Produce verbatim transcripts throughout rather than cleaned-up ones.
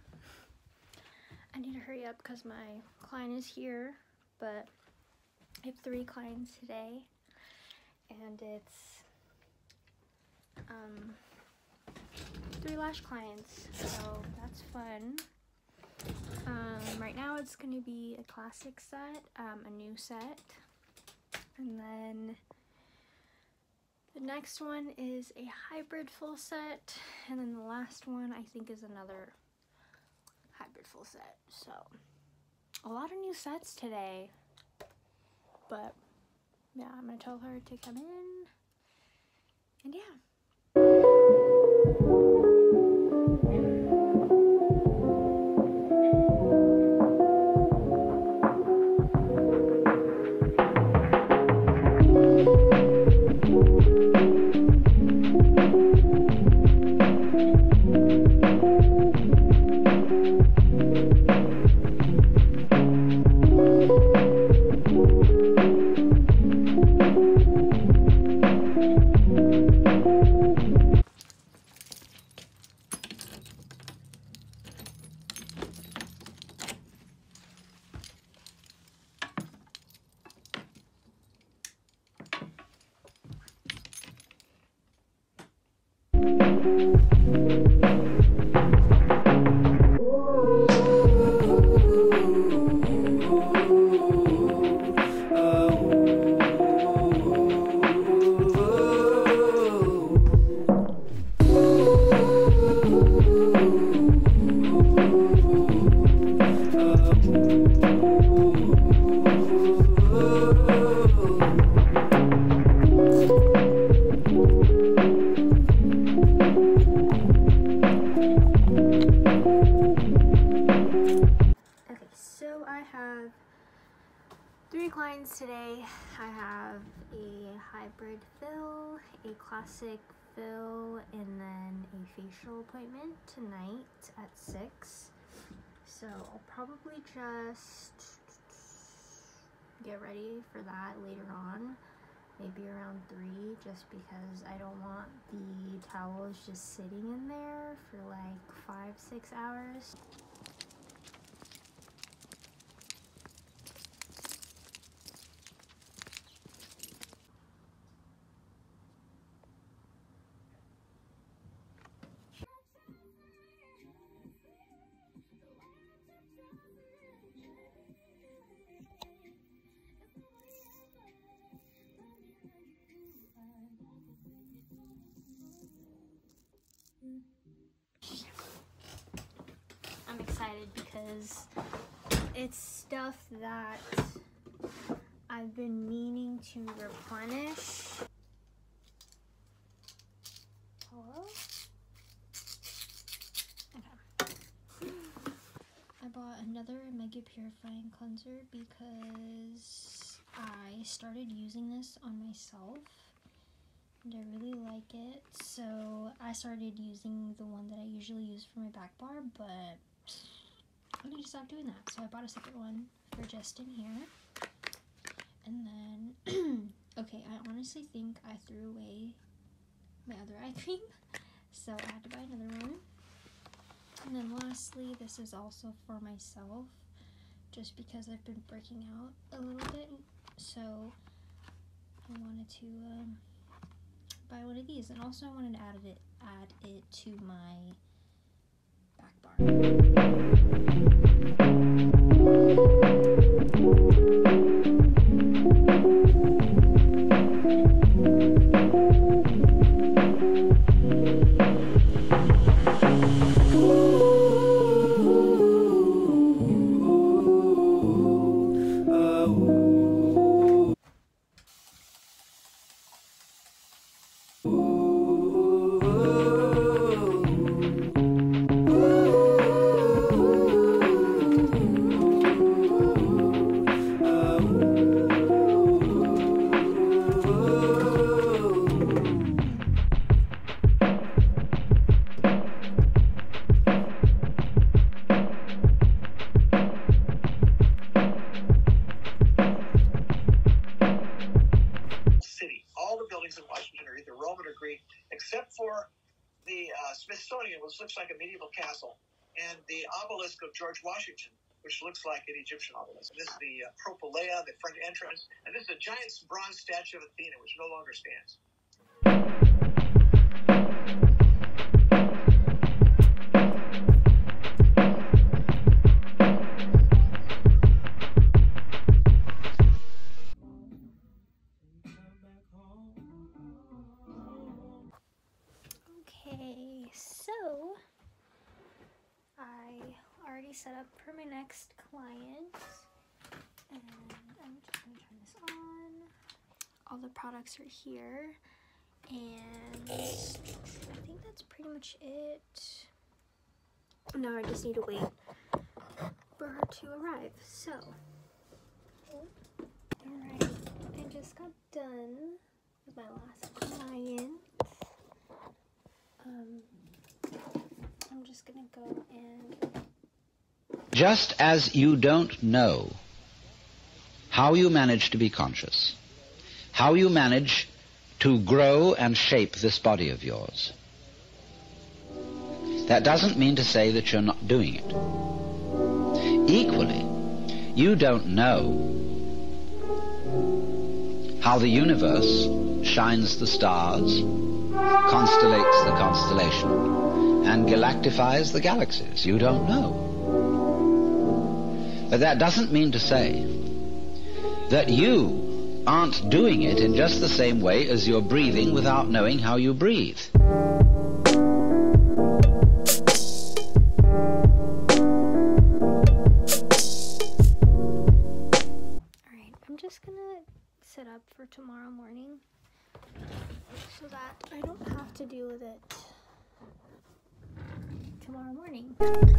I need to hurry up because my client is here, but I have three clients today, and it's um, three lash clients, so that's fun. Um, right now it's going to be a classic set, um, a new set, and then the next one is a hybrid full set, and then the last one I think is another hybrid full set. So a lot of new sets today, but yeah, I'm gonna tell her to come in, and yeah. Three clients today. I have a hybrid fill, a classic fill, and then a facial appointment tonight at six. So I'll probably just get ready for that later on, maybe around three, just because I don't want the towels just sitting in there for like five, six hours. I'm excited because it's stuff that I've been meaning to replenish. Hello? Okay. I bought another Mega Purifying Cleanser because I started using this on myself and I really like it, so I started using the one that I usually use for my back bar, but I need to stop doing that, so I bought a separate one for just in here. And then okay, I honestly think I threw away my other eye cream, so I had to buy another one. And then lastly, this is also for myself, just because I've been breaking out a little bit, so I wanted to um, buy one of these, and also I wanted to add it add it to my back bar. Except for the uh, Smithsonian, which looks like a medieval castle. and the obelisk of George Washington, which looks like an Egyptian obelisk. This is the uh, Propylaea, the front entrance, and this is a giant bronze statue of Athena, which no longer stands. Okay, so I already set up for my next client, and I'm just going to turn this on. All the products are here, and I think that's pretty much it. Now I just need to wait for her to arrive. So, alright, I just got done with my last client. Um, I'm just gonna go and... Just as you don't know how you manage to be conscious, how you manage to grow and shape this body of yours, that doesn't mean to say that you're not doing it. Equally, you don't know how the universe shines the stars, constellates the constellation, and galactifies the galaxies. You don't know. But that doesn't mean to say that you aren't doing it in just the same way as you're breathing without knowing how you breathe. Alright, I'm just gonna set up for tomorrow morning so that I don't have to deal with it tomorrow morning.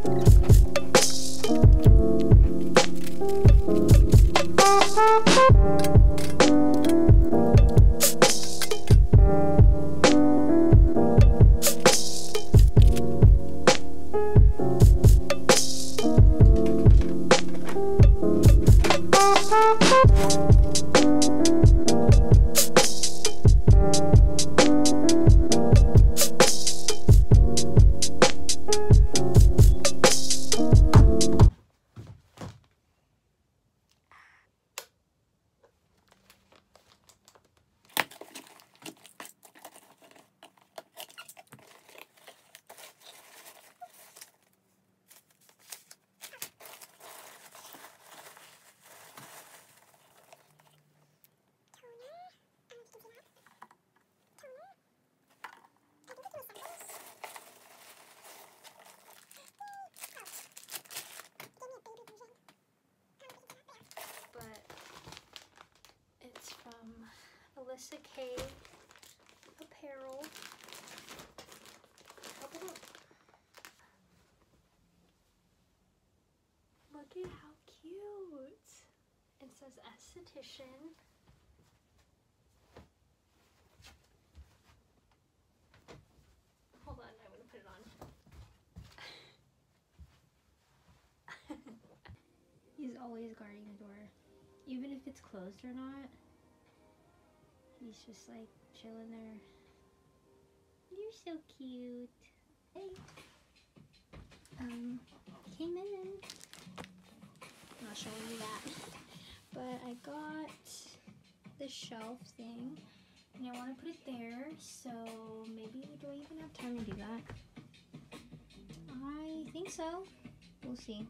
K apparel. Look at how cute. It says Esthetician. Hold on, I'm gonna put it on. He's always guarding the door, even if it's closed or not. He's just like chilling there. You're so cute. Hey. Um, came in. Not showing you that. But I got the shelf thing. And I want to put it there. So maybe, do I even have time to do that? I think so. We'll see.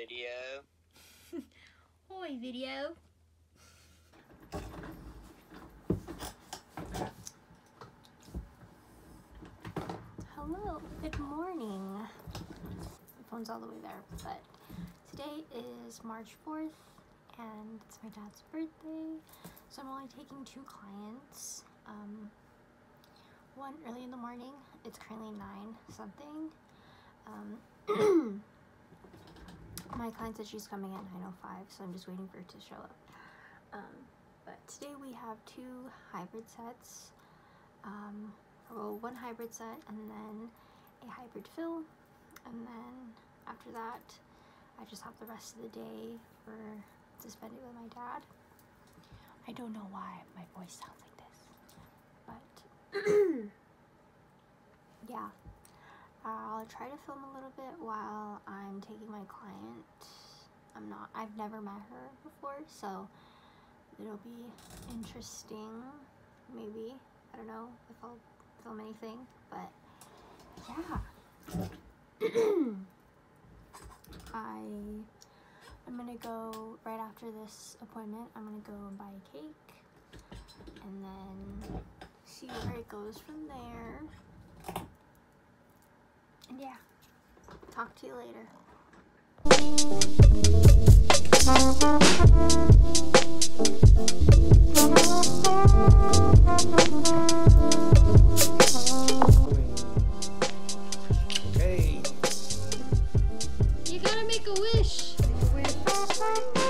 video. Hoi, video. Hello, good morning. My phone's all the way there, but today is March fourth, and it's my dad's birthday, so I'm only taking two clients. Um, one early in the morning. It's currently nine something. Um, my client said she's coming at nine oh five, so I'm just waiting for her to show up. Um, but today we have two hybrid sets. Um, well, one hybrid set and then a hybrid fill, and then after that I just have the rest of the day for to spend it with my dad. I don't know why my voice sounds like this, but yeah, I'll try to film a little bit while I'm taking my client. I'm not, I've never met her before, so it'll be interesting. Maybe, I don't know if I'll film anything, but yeah. I I'm gonna go right after this appointment. I'm gonna go and buy a cake and then see where it goes from there. And yeah, talk to you later. Okay. You gotta make a wish. Make a wish.